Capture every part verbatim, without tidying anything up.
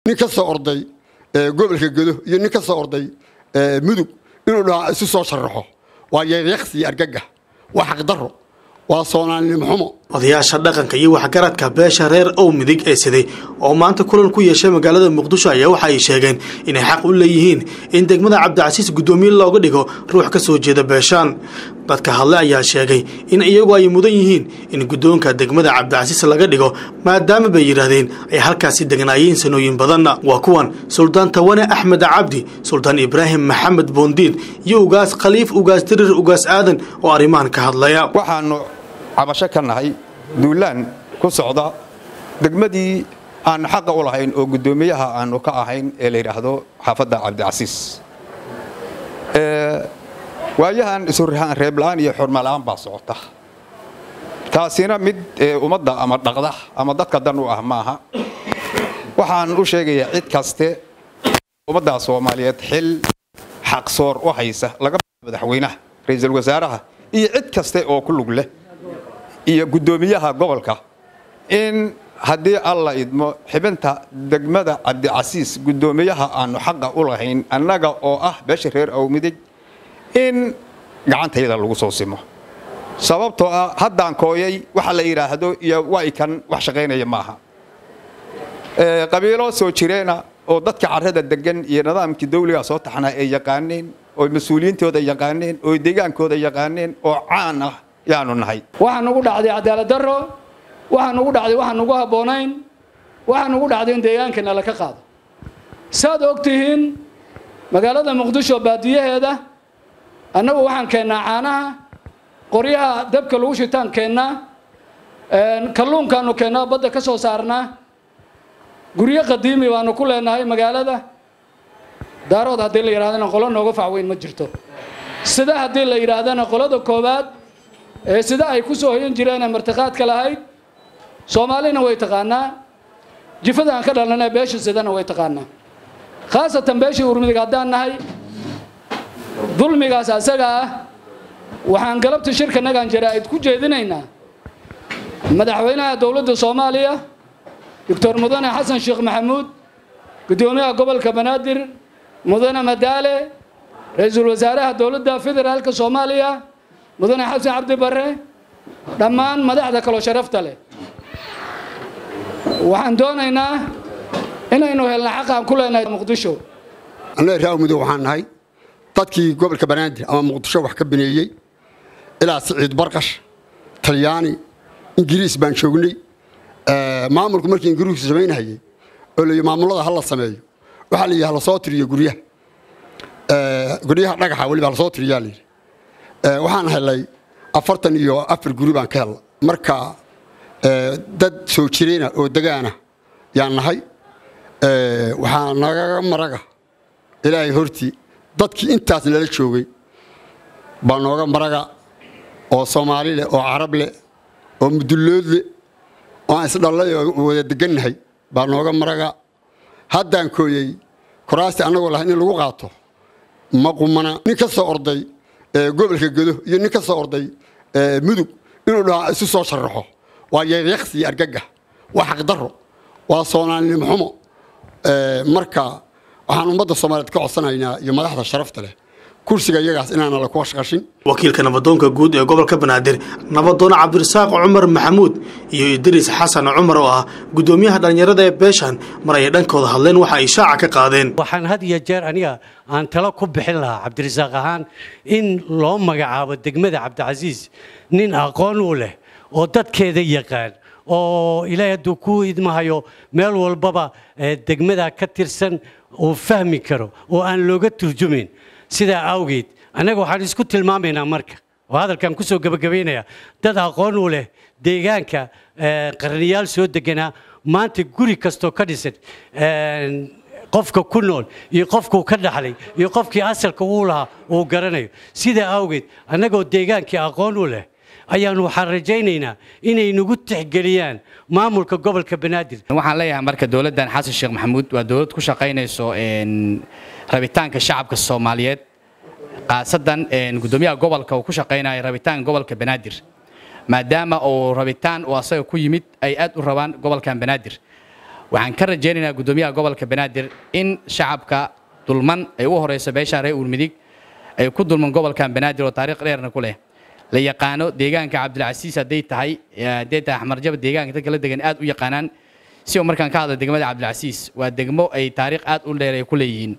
nin ka soo orday gobolka Gedo iyo nin ka soo orday mudug inuu dhaha isu soo sharaxo waa yeeqsi argagax waa xaq daro waa Soomaaliyeed xumo odayaasha dhaqanka iyo waxgaradka beesha reer oo midig ee siday oo maanta kulan ku yeeshay magaalada Muqdisho ayaa waxa ay sheegeen inay xaq u leeyihiin in degmada Cabdicasiis gudoomiye looga dhigo ruux ka soo jeeda beeshan dadka hadla ayaa sheegay in iyagu ay mudan yihiin in gudoonka degmada Cabdicasiis laga dhigo maadaama bay yiraahdeen ay halkaasi deganaayeen sanooyin badan waa kuwan Sultan Tawane Axmed Cabdi Sultan Ibrahim Maxamed Boondiid iyo ugaas Khaliif ugaas Tirir ugaas Aadan oo arimahan ka hadlaya waxaanu cabasho ka nahay duulaan ku socda degmadii aan xaq u lahayn oo gudoomiyaha aanu ka ahayn ee la yiraahdo xaafadda Cabdicasiis ee waayahan isu rahan reeblaan iyo xurmalaan baa socota taasina mid umada ama dhaqda ama dadka dan u ah maaha waxaan u sheegayaa cid kaste umada Soomaaliyeed xil xaq soor u haysa laga madaxweynaha ra'iisul wasaaraha iyo cid kaste oo ku lug leh iyo gudoomiyaha gobolka in hadii alla idmo xibinta degmada Cabdicasiis gudoomiyaha aanu xaq u lahayn annaga oo ah beesha reer oo midig in gacantayda lagu soo simo sababtoo ah haddaan kooyay waxa la yiraahdo iyo way kan wax shaqeynaya maaha ee qabiilo soo jireena oo dadka carrada degan iyo nidaamkii dawliga soo taxnaa ay yaqaaneen oo mas'uuliyiintooda yaqaaneen oo deegaankooda yaqaaneen oo caan ah yaanu nahay waxaan ugu dhacday cadaalad darro waxaan ugu dhacday waxaan ugu haboonayn waxaan ugu dhacday in deegaankana la ka qaado saad ogtihiin magaalada Muqdisho baadiyaheeda annagu waxaan keenaa caanaha qoryaha dabka lagu shitaan keenaa een kalluunkaanu keenaa badda ka soo saarnaa guriyo qadiimi waanu ku leenahay magaalada daarood hadii la yiraahdana qolo nooga facweyn ma jirto sida hadii la yiraahdana qolada koobaad ee sida ay ku soo hoyan jireen martiqaadka lahayd Soomaalina way taqaanaa jifada aan ka dhalanay beesha sidana way taqaanaa khaasatan beesha urmiga hadaan nahay dulmigaas asaga ah waxaan galabta shirkanagan jaraa'id ku jeedinaynaa madaxweynaha dawladda Soomaaliya Dr. Mudane Xasan Sheekh Maxamuud gudoomiyaha gobolka Banaadir Mudane Madaale ra'iisul wasaaraha dawladda federaalka Soomaaliya Mudane Xasan Cabdi Barre dhammaan madaxda kala sharafta leh waxaan doonaynaa inaynu helno xaq aan ku leenahay Muqdisho anna raawmido waxaan nahay dadkii gobolka Banaadir ama Muqdisho wax ka bineeyay ilaa Saciid Barqash Talyaani Ingiriis baan joognay ee maamulku markii Ingiriis sameynayay oo la maamulada hal la sameeyo waxa la yahay la soo tiriyo guriyaha ee guriyaha dhagaxa waliba la soo tiriyaa leeyahay ee waxaan helay afartan iyo afar guri baan ka helay marka ee dad soo jireena oo dagaana yaan nahay ee waxaan naga maraga ilaahay hortii dadkii intaas la joogay baan nooga maraga oo Soomaali leh oo Carab leh oo mudullood leh oo is dhalay oo wada deganahay baan nooga maraga haddaan kooyay kuraasta anagoo lahayn in lagu qaato ma qumana nin ka soo orday gobolka Gedo iyo nin ka soo orday mudug inuu dhaha isu soo sharaxo waa yeeqsi argagax waa xaq daro waa Soomaaliyeed xumo marka waxaan ummadda Soomaaliyeed ka codsanaynaa iyo madaxda sharafta leh kursiga iyagaas inaana la ku shaqashin wakiilka nabadoonka guud ee gobolka Banaadir nabadoon Cabdirasaaq Cumar Maxamuud iyo Idris Xasan Cumar oo ah gudoomiyaha dhalinyarada ee beeshan maray dhankooda hadleen waxa ay shaaca ka qaadeen waxaan had iyo jeer aniga aan talo ku bixin lahaa Cabdirasaaq ahaan in loo magacaabo degmada Cabdicasiis nin aqoon u leh oo dadkeeda yaqaan oo ilaahay haduu ku idmahayo meel walbaba degmada ka tirsan oo fahmi karo oo aan looga turjumin sida awgeed anaga waxaan isku tilmaameynaa marka oo hadalkan ku soo gabagabeynaya dad aqoon u leh deegaanka qarniyaal soo deganaa maanta guri kasto ka dhisan qofka ku nool iyo qofku ka dhaxlay iyo qofkii asalka uu lahaa uu garanayo sida awgeed anagoo deegaankii aqoon u leh ayaan waxaan rajaynaynaa inay nagu tixgeliyaan maamulka gobolka Banaadir waxaan leeyahay marka dawladdan Xasan Sheekh Maxamuud waa dawlad ku shaqeynayso een rabitaanka shacabka Soomaaliyeed qaasadan een gudoomiyaha gobolka uu ku shaqeynayo rabitaanka gobolka Banaadir maadaama oo rabitaan oo asaga ku yimid ay aad u rabaan gobolkan Banaadir waxaan ka rajaynaynaa gudoomiyaha gobolka banaadir in shacabka dulman ay u horeyso beesha reer Uulmidig ay ku dulman gobolkan banaadir oo taariikh dheerna ku leh la yaqaano deegaanka Cabdilcasiis haday tahay deegaanka Axmarjab deegaanka dadka la degan aad u yaqaanaan si oo markaan ka hadlo degmada Cabdilcasiis waa degmo ay taariikh aad u dheer ay ku leeyihiin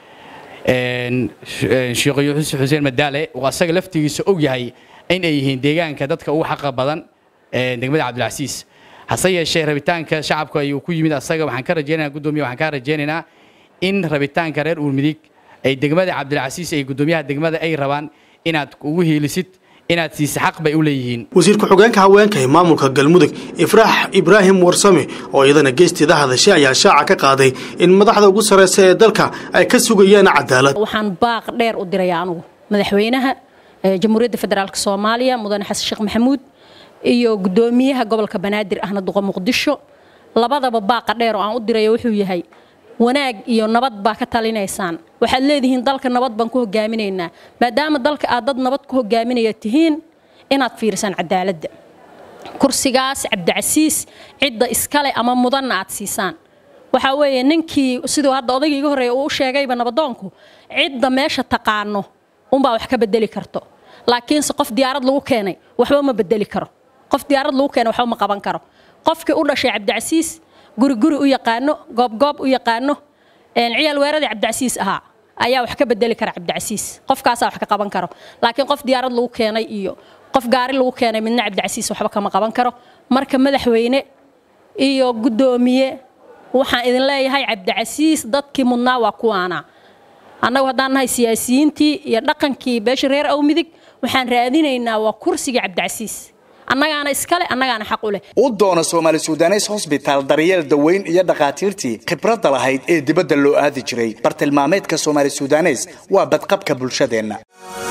een Sheekh Yuusuf Xuseen Madaale oo asaga laftigiisa og yahay in ay yihiin deegaanka dadka ugu xaq badan ee degmada Cabdilcasiis hase yeeshee rabitaanka shacabka ay ku yimid asaga waxaan ka rajaynaynaa gudoomiyaha waxaan ka rajaynaynaa in rabitaanka reer Uulmidig ay degmada Cabdilcasiis ay gudoomiyaha degmada ay rabaan inaad ugu heelisid inaad si xaq bay u leeyihiin wasiirka xogeenka haweenka ee maamulka Galmudug Ifraax Ibraahim Warsame oo iyadana geestida hadashay ayaa shaaca ka qaaday in madaxda ugu sareysa ee dalka ay ka sugayaan cadaalad waxaan baaq dheer u diray anigu madaxweynaha jamhuuriyadda federaalka Soomaaliya mudane Xasan Sheekh Maxamuud iyo gudoomiyaha gobolka Banaadir ahna duqa Muqdisho labadaba baaq dheer oo aan u diray wuxuu yahay wanaag iyo nabad baa ka talinaysaan waxaad leedihiin dalka nabad baan ku hogaaminaynaa maadaama dalka aad dad nabad ku hogaaminaya tihiin inaad fiirsan cadaaladda kursigaas Cabdicasiis cidda iskale ama mudan aad siisaan waxa weeye ninkii sidoo hadda odaygiiga horeeyay uu sheegayba nabadoonku cidda meesha taqaano umba wax ka bedeli karto laakiin se qof diyaarad lagu keenay waxba ma bedeli karo qof diyaarad lagu keenay waxba ma qaban karo qofkii u dhashay Cabdicasiis guri guri u yaqaano goob goob u yaqaano een ciyaal weerada Cabdicasiis ahaa ayaa wax ka bedeli kara Cabdicasiis qofkaas wax ka qaban karo laakiin qof diyaarad lagu keenay iyo qof gaari lagu keenay midna Cabdicasiis waxba kama qaban karo marka madaxweyne iyo gudoomiye waxaan idin leeyahay Cabdicasiis dadkii mudnaa waa kuwaana annagu haddaan nahay siyaasiyiintii iyo dhaqankii beesha reer Uulmidig waxaan raadinaynaa waa kursiga Cabdicasiis annagaana iskale annagaana xaq u leh u doona Soomaali Suudanes Hospital daryeel daweyn iyo dhaqaatiirtii khibradda lahayd ee dibadda loo aadi jiray bartilmaameedka Soomaali Suudanes waa badqabka bulshadeena